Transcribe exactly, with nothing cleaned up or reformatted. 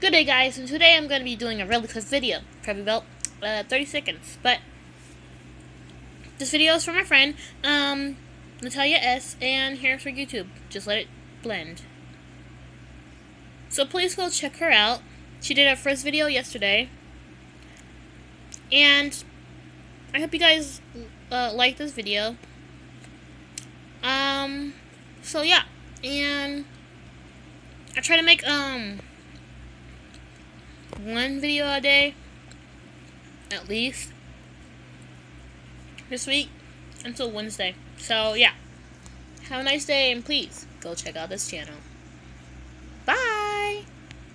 Good day, guys, and today I'm going to be doing a really quick video, probably about uh, thirty seconds, but this video is from my friend, um, Natalia S, and here's for YouTube. Just let it blend. So please go check her out. She did her first video yesterday, and I hope you guys uh, like this video. Um, so yeah, and I try to make, um, one video a day, at least, this week, until Wednesday. So, yeah. Have a nice day, and please, go check out this channel.